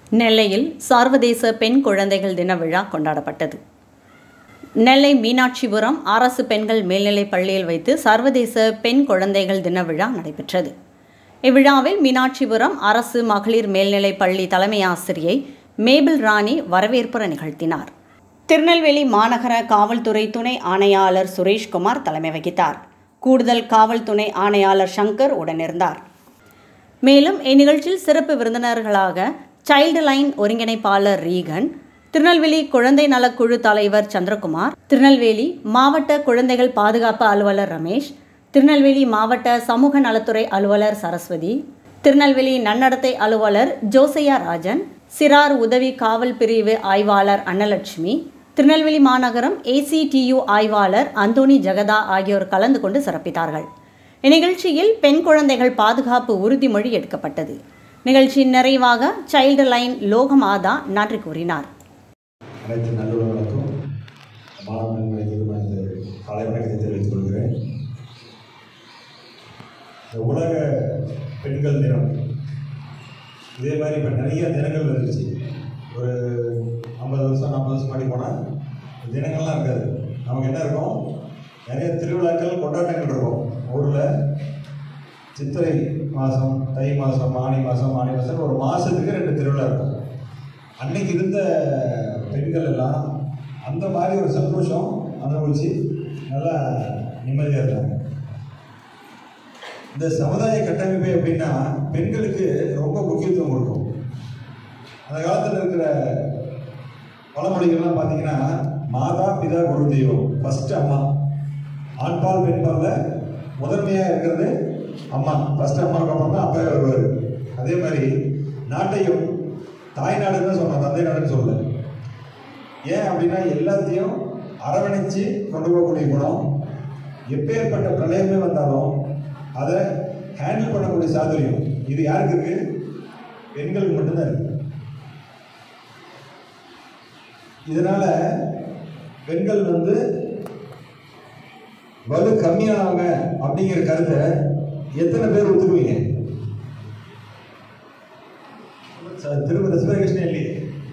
நெல்லையில் சர்வதேச பெண் குழந்தைகள் தின விழா கொண்டாடப்பட்டது. நெல்லை மீனாட்சிபுரம் அரசு பெண்கள் மேல்நிலைப் பள்ளியில் வைத்து சர்வதேச பெண் குழந்தைகள் தின விழா நடைபெற்றது. இவ்விழாவில் மீனாட்சிபுரம் அரசு மகளிர் மேல்நிலைப் பள்ளி தலைமை ஆசிரியை மேபிள் ராணி வரவேற்புரை நிகழ்த்தினார். திருநெல்வேலி மாநகர காவல்துறை துணை ஆணையாளர் சுரேஷ்குமார் தலைமை வகித்தார். கூடுதல் காவல் துணை ஆணையாளர் சங்கர் உடனிருந்தார். மேலும் இந்நிகழ்ச்சியில் சிறப்பு விருந்தினர்களாக சைல்டு லைன் ஒருங்கிணைப்பாளர் ரீகன், திருநெல்வேலி குழந்தை நலக்குழு தலைவர் சந்திரகுமார், திருநெல்வேலி மாவட்ட குழந்தைகள் பாதுகாப்பு அலுவலர் ரமேஷ், திருநெல்வேலி மாவட்ட சமூக நலத்துறை அலுவலர் சரஸ்வதி, திருநெல்வேலி நன்னடத்தை அலுவலர் ஜோசையா ராஜன், சிறார் உதவி காவல் பிரிவு ஆய்வாளர் அன்னலட்சுமி, திருநெல்வேலி மாநகரம் ACTU ஆய்வாளர் அந்தோணி ஜெகதா ஆகியோர் கலந்து கொண்டு சிறப்பித்தார்கள். இந்நிகழ்ச்சியில் பெண் குழந்தைகள் பாதுகாப்பு உறுதிமொழி எடுக்கப்பட்டது. நிகழ்ச்சியின் நிறைவாக சைல்டு லைன் லோகமாதா நன்றி கூறினார். அனைத்து நல்லுறவுகளுக்கும் மாணவர்களுக்கு காலை வணக்கத்தை தெரிவித்துக் கொள்கிறேன். இந்த உலக பெண்கள் தினம் இதே மாதிரி இப்போ நிறைய தினங்கள் இருந்துச்சு. ஒரு 50 வருஷம் 40 வருஷம் முன்னாடி போனால் தினங்கள்லாம் இருக்காது. நமக்கு என்ன இருக்கும், நிறைய திருவிழாக்கள் கொண்டாட்டங்கள் இருக்கும். ஊரில் சித்திரை மாதம், தை மாதம், ஆனி மாதம் ஒரு மாதத்துக்கு 2 திருவிழா இருக்கும். அன்னைக்கு இருந்த பெண்கள் எல்லாம் அந்த மாதிரி ஒரு சந்தோஷம் அனுபவிச்சு நல்லா நிம்மதியாக இருந்தாங்க. இந்த சமுதாய கட்டமைப்பு எப்படின்னா பெண்களுக்கு ரொம்ப முக்கியத்துவம் கொடுக்கும். அந்த காலத்தில் இருக்கிற பழமொழிகள்லாம் பார்த்தீங்கன்னா மாதா பிதா குரு தெய்வம், ஃபஸ்ட்டு அம்மா. ஆண்பால் பெண்பாலில் முதன்மையாக இருக்கிறது அம்மா. ஃபஸ்ட்டு அம்மாவுக்கு அப்புறம் தான் அப்பாவே வருவார். அதே மாதிரி நாட்டையும் தாய் நாடுன்னு சொன்னோம், தந்தை நாடுன்னு சொல்லலை. ஏன் அப்படின்னா எல்லாத்தையும் அரவணைச்சு கொண்டு போகக்கூடிய குணம், எப்பேற்பட்ட பிரளயமே வந்தாலும் அதை ஹேண்டில் பண்ணக்கூடிய சாதுரியம் இது யாருக்கு இருக்கு? பெண்களுக்கு மட்டும்தான் இருக்கு. இதனால பெண்கள் வலு கம்மியானவங்க அப்படிங்கிற கருத்தை எத்தனை பேர் ஒத்துக்குவீங்க? திரும்ப சிவகிருஷ்ணன் இல்லையே,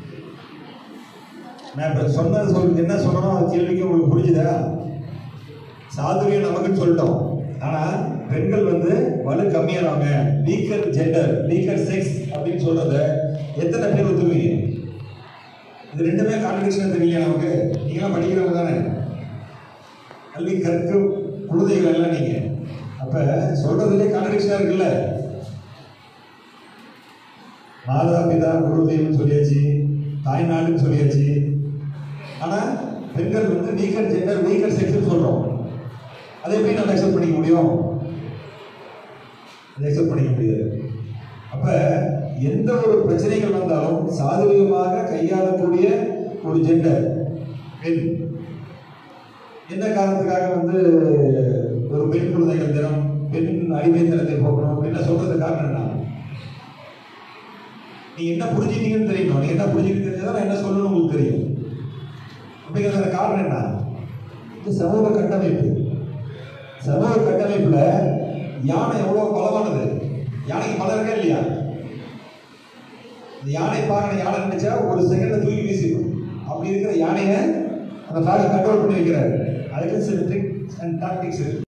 நான் இப்போ சொன்னது என்ன சொல்லணும் அது கேள்விக்கு உங்களுக்கு புரிஞ்சுதா? சாதுரியம் நமக்குன்னு சொல்லிட்டோம். ஆனால் பெண்கள் வலு கம்மியானவங்க, வீக்கர் ஜெண்டர், வீக்கர் செக்ஸ் அப்படின்னு சொல்றத எத்தனை பேர் ஒத்துக்குவீங்க? இது ரெண்டுமே கான்ட்ரடிக்ஷன் தெரியல நமக்கு. நீங்களாம் படிக்கிறவங்க தானே, கல்வி கற்கும் குழந்தைகள் எல்லாம் நீங்க. அப்ப சொல்றதுலேயே கான்ட்ரடிக்ஷனா இருக்குல்ல. மாதா பிதா குரு தெய்வம் சொல்லியாச்சு, தாய்நாடுன்னு சொல்லியாச்சு. ஆனா பெண்கள் வீக்கர் ஜெண்டர், வீக்கர் செக்ஸ் சொல்றோம். அதை எப்படி நம்ம அக்செப்ட் பண்ணிக்க முடியும்? அதை அக்செப்ட் பண்ணிக்க முடியாது. அப்ப எந்த ஒரு பிரச்சனைகள் வந்தாலும் சாதுரியமாக கையாளக்கூடிய ஒரு ஜெண்டர் பெண். என்ன காரணத்துக்காக ஒரு பெண் குழந்தைகள் தினம், பெண் அடிமைத்தனத்தை போக்கணும் அப்படின்னு சொல்றது காரணம் என்ன? நீங்க என்ன புரிஞ்சுட்டீங்கன்னு தெரியணும். நீங்க என்ன புரிஞ்சுக்கிட்டு தெரிஞ்சதான் என்ன சொல்லணும்னு உங்களுக்கு தெரியும். அப்படிங்கிற காரணம் என்ன? இது சமூக கட்டமைப்பு. சமூக கட்டமைப்புல யானை எவ்வளவு பலமானது. யானைக்கு பலம் இருக்கா இல்லையா? இந்த யானை பாருங்க, யானை நினைச்சா ஒரு செகண்ட்ல தூக்கி வீசிடும். அப்படி இருக்கிற யானையை அந்த கண்ட்ரோல் பண்ணி வைக்கிறாரு. அதுக்கு சில ட்ரிக்ஸ் அண்ட் டாக்டிக்ஸ் இருக்கு.